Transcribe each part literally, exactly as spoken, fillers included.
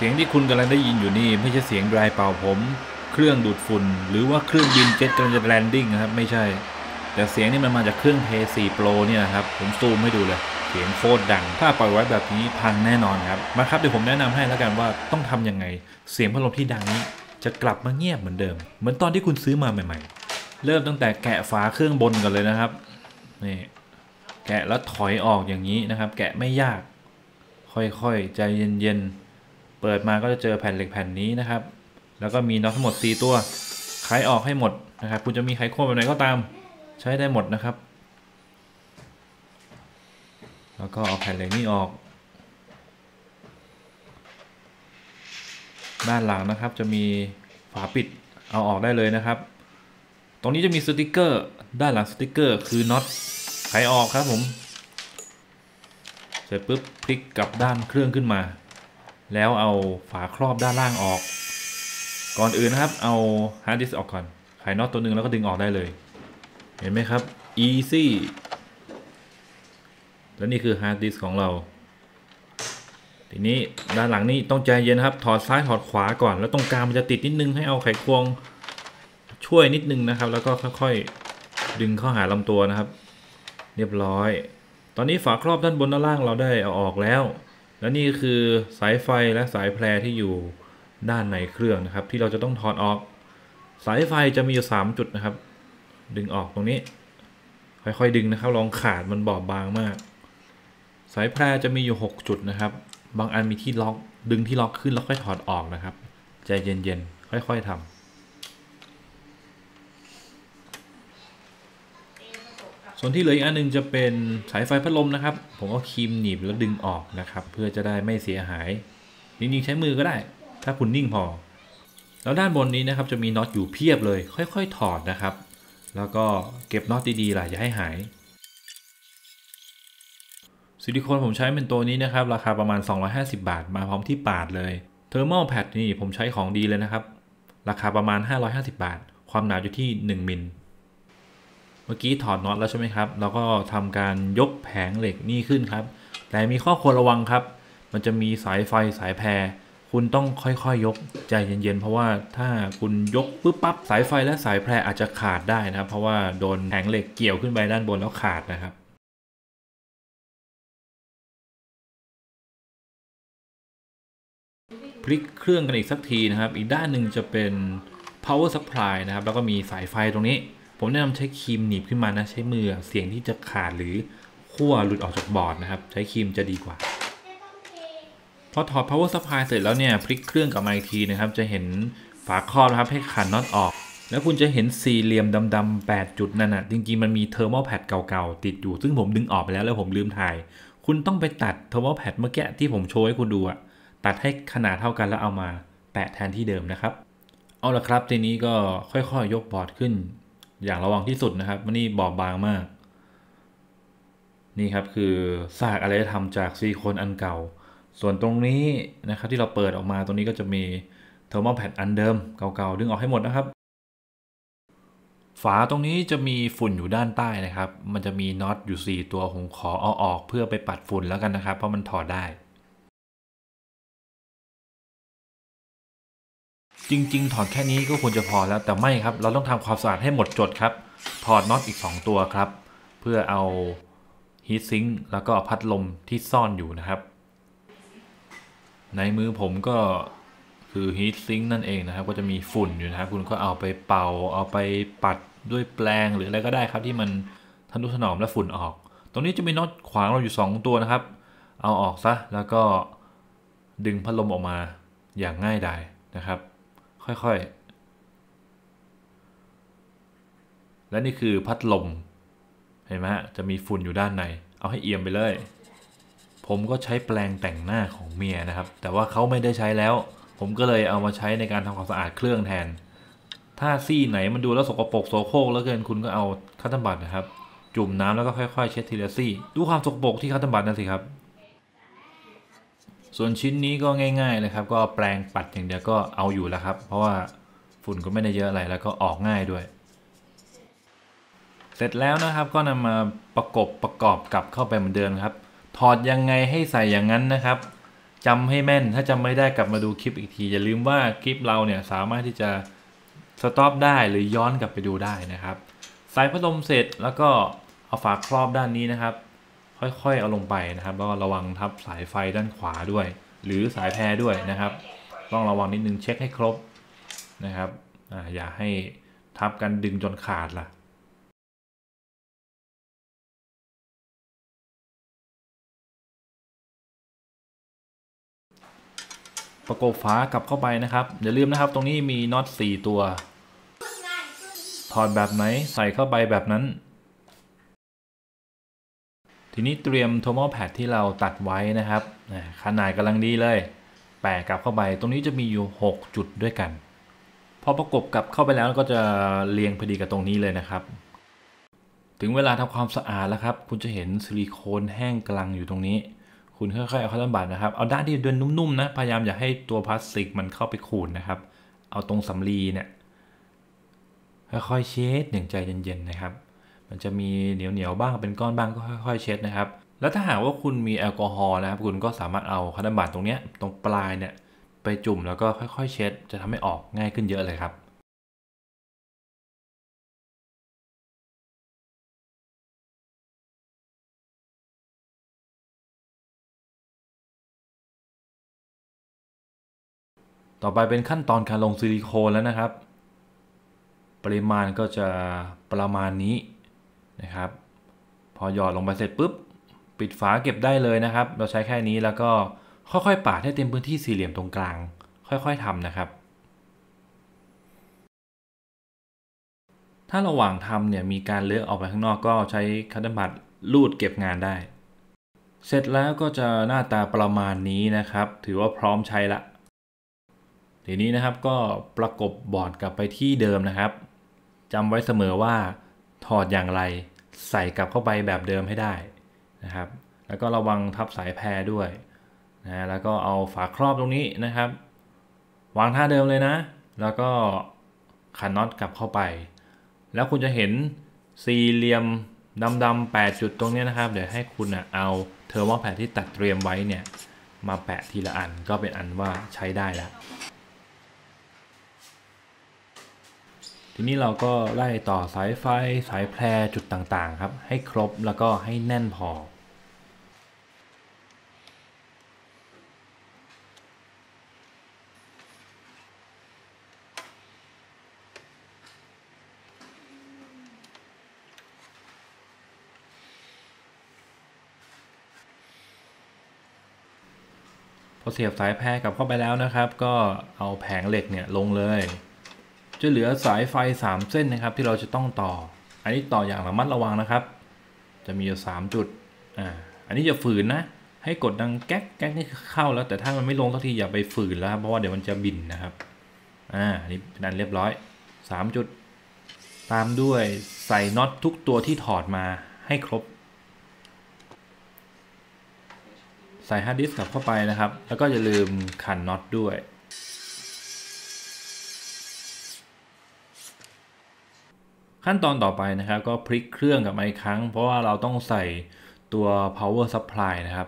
สียงที่คุณกำลังได้ยินอยู่นี่ไม่ใช่เสียงไดร์เป่าผมเครื่องดูดฝุ่นหรือว่าเครื่องบินเจ็ตกำลังจะแลนดิ้งนะครับไม่ใช่แต่เสียงนี่มันมาจากเครื่อง เพย์ โฟร์ Pro เนี่ยนะครับผมซูมให้ดูเลยเสียงโคตรดังถ้าปล่อยไว้แบบนี้พังแน่นอนครับมาครับเดี๋ยวผมแนะนำให้แล้วกันว่าต้องทำยังไงเสียงพัดลมที่ดังนี้จะกลับมาเงียบเหมือนเดิมเหมือนตอนที่คุณซื้อมาใหม่ๆเริ่มตั้งแต่แกะฝาเครื่องบนก่อนเลยนะครับนี่แกะแล้วถอยออกอย่างนี้นะครับแกะไม่ยากค่อยๆใจเย็นๆเปิดมาก็จะเจอแผ่นเหล็กแผ่นนี้นะครับแล้วก็มีน็อตทั้งหมดสี่ตัวไขออกให้หมดนะครับคุณจะมีไขควงแบบไหนก็ตามใช้ได้หมดนะครับแล้วก็เอาแผ่นเหล็กนี้ออกด้านหลังนะครับจะมีฝาปิดเอาออกได้เลยนะครับตรงนี้จะมีสติกเกอร์ด้านหลังสติกเกอร์คือน็อตไขออกครับผมเสร็จปุ๊บพลิกกลับด้านเครื่องขึ้นมาแล้วเอาฝาครอบด้านล่างออกก่อนอื่นนะครับเอาฮาร์ดดิสก์ออกก่อนไขน็อตตัวหนึ่งแล้วก็ดึงออกได้เลยเห็นไหมครับ easy และนี่คือฮาร์ดดิสก์ของเราทีนี้ด้านหลังนี่ต้องใจเย็นครับถอดซ้ายถอดขวาก่อนแล้วตรงกลางมันจะติดนิดนึงให้เอาไขควงช่วยนิดนึงนะครับแล้วก็ค่อยๆดึงเข้าหาลำตัวนะครับเรียบร้อยตอนนี้ฝาครอบด้านบนด้านล่างเราได้เอาออกแล้วและนี่คือสายไฟและสายแพรที่อยู่ด้านในเครื่องนะครับที่เราจะต้องถอดออกสายไฟจะมีอยู่สามจุดนะครับดึงออกตรงนี้ค่อยๆดึงนะครับลองขาดมันบอบบางมากสายแพรจะมีอยู่หกจุดนะครับบางอันมีที่ล็อกดึงที่ล็อกขึ้นแล้วค่อยถอดออกนะครับใจเย็นๆค่อยๆทำส่วนที่เหลืออีกอันนึงจะเป็นสายไฟพัดลมนะครับผมเอาครีมหนีบแล้วดึงออกนะครับเพื่อจะได้ไม่เสียหายจริงๆใช้มือก็ได้ถ้าคุณนิ่งพอแล้วด้านบนนี้นะครับจะมีน็อตอยู่เพียบเลยค่อยๆถอดนะครับแล้วก็เก็บน็อตดีๆล่ะอย่าให้หายซิลิโคนผมใช้เป็นตัวนี้นะครับราคาประมาณสองร้อยห้าสิบบาทมาพร้อมที่ปาดเลยเทอร์โมแพดนี่ผมใช้ของดีเลยนะครับราคาประมาณห้าร้อยห้าสิบบาทความหนาอยู่ที่หนึ่งมิลเมื่อกี้ถอดน็อตแล้วใช่ไหมครับแล้วก็ทำการยกแผงเหล็กนี่ขึ้นครับแต่มีข้อควรระวังครับมันจะมีสายไฟสายแพรคุณต้องค่อยๆ ย, ยกใจเย็นๆเพราะว่าถ้าคุณยกปุ๊บปั๊บสายไฟและสายแพรอาจจะขาดได้นะครับเพราะว่าโดนแผงเหล็กเกี่ยวขึ้นไปด้านบนแล้วขาดนะครับพลิกเครื่องกันอีกสักทีนะครับอีกด้านหนึ่งจะเป็น power supply นะครับแล้วก็มีสายไฟตรงนี้ผมแนะนำใช้ครีมหนีบขึ้นมานะใช้มือเสียงที่จะขาดหรือขั้วหลุดออกจากบอร์ดนะครับใช้ครีมจะดีกว่าพอถอด power supply เสร็จแล้วเนี่ยพลิกเครื่องกลับมาอีกทีนะครับจะเห็นฝาครอบนะครับให้ขันน็อตออกแล้วคุณจะเห็นสี่เหลี่ยมดำๆแปดจุดนั่นนะจริงๆมันมี thermal pad เก่าๆติดอยู่ซึ่งผมดึงออกไปแล้วแล้วผมลืมถ่ายคุณต้องไปตัด thermal pad เมื่อกี้ที่ผมโชว์ให้คุณดูอะตัดให้ขนาดเท่ากันแล้วเอามาแปะแทนที่เดิมนะครับเอาละครับทีนี้ก็ค่อยๆ ยกบอร์ดขึ้นอย่างระวังที่สุดนะครับมันนี่บอบบางมากนี่ครับคือซากอารยธรรมจากซิลิโคนอันเก่าส่วนตรงนี้นะครับที่เราเปิดออกมาตรงนี้ก็จะมีเทอร์โมแพดอันเดิมเก่าๆดึงออกให้หมดนะครับฝาตรงนี้จะมีฝุ่นอยู่ด้านใต้นะครับมันจะมีน็อตอยู่สี่ตัวผมขอเอาออกเพื่อไปปัดฝุ่นแล้วกันนะครับเพราะมันถอดได้จริงๆถอดแค่นี้ก็ควรจะพอแล้วแต่ไม่ครับเราต้องทำความสะอาดให้หมดจดครับถอดน็อตอีกสองตัวครับเพื่อเอาฮีทซิงค์แล้วก็พัดลมที่ซ่อนอยู่นะครับในมือผมก็คือฮีทซิงค์นั่นเองนะครับก็จะมีฝุ่นอยู่นะครับคุณก็เอาไปเป่าเอาไปปัดด้วยแปรงหรืออะไรก็ได้ครับที่มันทนุถนอมและฝุ่นออกตรงนี้จะมีน็อตขวางเราอยู่สองตัวนะครับเอาออกซะแล้วก็ดึงพัดลมออกมาอย่างง่ายดายนะครับค่อยๆและนี่คือพัดลมเห็นไหมฮะจะมีฝุ่นอยู่ด้านในเอาให้เอี่ยมไปเลยผมก็ใช้แปรงแต่งหน้าของเมียนะครับแต่ว่าเขาไม่ได้ใช้แล้วผมก็เลยเอามาใช้ในการทำความสะอาดเครื่องแทนถ้าซี่ไหนมันดูแล้วสกปรกโสโครกแล้วเกินคุณก็เอาคัตเตอร์บัตนะครับจุ่มน้ำแล้วก็ค่อยๆเช็ดทีละซี่ดูความสกปรกที่คัตเตอร์บัตนั่นสิครับส่วนชิ้นนี้ก็ง่ายๆเลยครับก็แปรงปัดอย่างเดียวก็เอาอยู่แล้วครับเพราะว่าฝุ่นก็ไม่ได้เยอะอะไรแล้วก็ออกง่ายด้วยเสร็จแล้วนะครับก็นำมาประกบประกอบกลับเข้าไปเหมือนเดิมครับถอดยังไงให้ใส่อย่างนั้นนะครับจำให้แม่นถ้าจำไม่ได้กลับมาดูคลิปอีกทีอย่าลืมว่าคลิปเราเนี่ยสามารถที่จะสต็อปได้หรือย้อนกลับไปดูได้นะครับใส่พัดลมเสร็จแล้วก็เอาฝาครอบด้านนี้นะครับค่อยๆเอาลงไปนะครับแล้วก็ระวังทับสายไฟด้านขวาด้วยหรือสายแพรด้วยนะครับต้องระวังนิดนึงเช็คให้ครบนะครับอ่าอย่าให้ทับกันดึงจนขาดล่ะประกบฝากลับเข้าไปนะครับอย่าลืมนะครับตรงนี้มีน็อตสี่ตัวถอดแบบไหนใส่เข้าไปแบบนั้นทีนี้เตรียมโทมอลแพดที่เราตัดไว้นะครับขนาดกำลังดีเลยแปะกลับเข้าไปตรงนี้จะมีอยู่หกจุดด้วยกันพอประกบกลับเข้าไปแล้วก็จะเรียงพอดีกับตรงนี้เลยนะครับถึงเวลาทำความสะอาดแล้วครับคุณจะเห็นซิลิโคนแห้งกลางอยู่ตรงนี้คุณค่อยๆเอาคอตตอนบัดนะครับเอาด้านที่เดินนุ่มๆนะพยายามอย่าให้ตัวพลาสติกมันเข้าไปขูดนะครับเอาตรงสำลีเนี่ยค่อยๆเช็ดอย่างใจเย็นๆนะครับมันจะมีเหนียวๆบ้างเป็นก้อนบ้างก็ค่อยๆเช็ดนะครับแล้วถ้าหากว่าคุณมีแอลกอฮอล์นะครับคุณก็สามารถเอาคอตตอนบัดตรงเนี้ยตรงปลายเนี่ยไปจุ่มแล้วก็ค่อยๆเช็ดจะทำให้ออกง่ายขึ้นเยอะเลยครับต่อไปเป็นขั้นตอนการลงซิลิโคนแล้วนะครับปริมาณก็จะประมาณนี้นะครับพอหยอดลงไปเสร็จปุ๊บปิดฝาเก็บได้เลยนะครับเราใช้แค่นี้แล้วก็ค่อยๆปาดให้เต็มพื้นที่สี่เหลี่ยมตรงกลางค่อยๆทำนะครับถ้าระหว่างทำเนี่ยมีการเลอะออกไปข้างนอกก็ใช้คัตเตอร์บัดลูดเก็บงานได้เสร็จแล้วก็จะหน้าตาประมาณนี้นะครับถือว่าพร้อมใช้ละทีนี้นะครับก็ประกบบอร์ดกลับไปที่เดิมนะครับจำไว้เสมอว่าถอดอย่างไรใส่กลับเข้าไปแบบเดิมให้ได้นะครับแล้วก็ระวังทับสายแพรด้วยนะแล้วก็เอาฝาครอบตรงนี้นะครับวางท่าเดิมเลยนะแล้วก็ขันน็อตกลับเข้าไปแล้วคุณจะเห็นสี่เหลี่ยมดำๆแปดจุดตรงนี้นะครับเดี๋ยวให้คุณอ่ะเอาเทอร์โมแพดที่ตัดเตรียมไว้เนี่ยมาแปะทีละอันก็เป็นอันว่าใช้ได้แล้วทีนี้เราก็ไล่ต่อสายไฟสายแพรจุดต่างๆครับให้ครบแล้วก็ให้แน่นพอพอเสียบสายแพรกลับเข้าไปแล้วนะครับก็เอาแผงเหล็กเนี่ยลงเลยจะเหลือสายไฟสามเส้นนะครับที่เราจะต้องต่ออันนี้ต่ออย่างระมัดระวังนะครับจะมีอยู่สามจุดอ่าอันนี้อย่าฝืนนะให้กดดังแก๊กแก๊กนี่เข้าแล้วแต่ถ้ามันไม่ลงสักทีอย่าไปฝืนแล้วเพราะว่าเดี๋ยวมันจะบินนะครับอ่าอันนี้เป็นอันเรียบร้อยสามจุดตามด้วยใส่น็อตทุกตัวที่ถอดมาให้ครบใส่ฮาร์ดดิสก์กลับเข้าไปนะครับแล้วก็อย่าลืมขันน็อตด้วยขั้นตอนต่อไปนะครับก็พลิกเครื่องกลับมาอีกครั้งเพราะว่าเราต้องใส่ตัว power supply นะครับ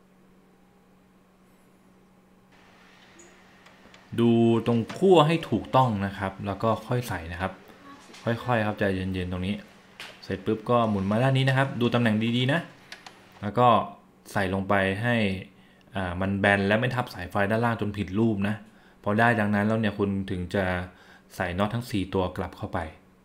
ดูตรงขั้วให้ถูกต้องนะครับแล้วก็ค่อยใส่นะครับค่อยๆครับใจเย็นๆตรงนี้เสร็จปุ๊บก็หมุนมาด้านนี้นะครับดูตำแหน่งดีๆนะแล้วก็ใส่ลงไปให้อ่ามันแบนและไม่ทับสายไฟด้านล่างจนผิดรูปนะพอได้ดังนั้นแล้วเนี่ยคุณถึงจะใส่น็อตทั้งสี่ตัวกลับเข้าไป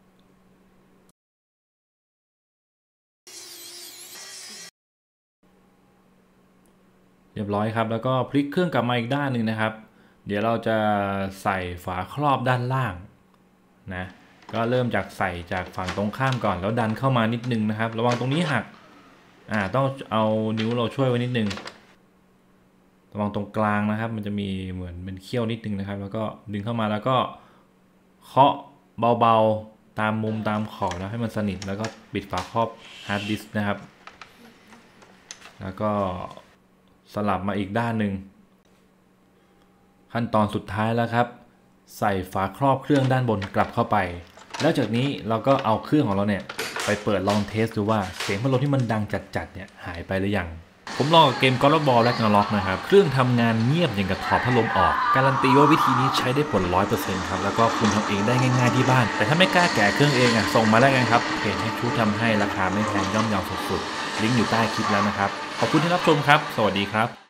เรียบร้อยครับแล้วก็พลิกเครื่องกลับมาอีกด้านหนึ่งนะครับเดี๋ยวเราจะใส่ฝาครอบด้านล่างนะก็เริ่มจากใส่จากฝั่งตรงข้ามก่อนแล้วดันเข้ามานิดนึงนะครับระวังตรงนี้หักอ่าต้องเอานิ้วเราช่วยไว้นิดนึงระวังตรงกลางนะครับมันจะมีเหมือนเป็นเขี้ยวนิดนึงนะครับแล้วก็ดึงเข้ามาแล้วก็เคาะเบาๆตามมุมตามขอบแล้วให้มันสนิทแล้วก็ปิดฝาครอบฮาร์ดดิสก์นะครับแล้วก็สลับมาอีกด้านหนึ่งขั้นตอนสุดท้ายแล้วครับใส่ฝาครอบเครื่องด้านบนกลับเข้าไปแล้วจากนี้เราก็เอาเครื่องของเราเนี่ยไปเปิดลองเทสดูว่าเสียงพัดลมที่มันดังจัดๆเนี่ยหายไปหรือยังผผมลองกับเกม God of War Ragnarok นะครับเครื่องทำงานเงียบอย่างกับถอดพัดลมออกการันตีว่าวิธีนี้ใช้ได้ผล ร้อยเปอร์เซ็นต์ ครับแล้วก็คุณทำเองได้ง่ายๆที่บ้านแต่ถ้าไม่กล้าแกะเครื่องเองอ่ะส่งมาได้กันครับเพจให้ชูทำให้ราคาไม่แพงย่อมเยาสุดๆลิงก์อยู่ใต้คลิปแล้วนะครับขอบคุณที่รับชมครับสวัสดีครับ